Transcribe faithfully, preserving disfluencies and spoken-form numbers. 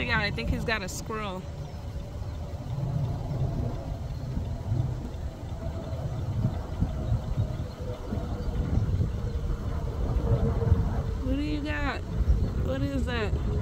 check it out. I think he's got a squirrel. What do you got? What is that?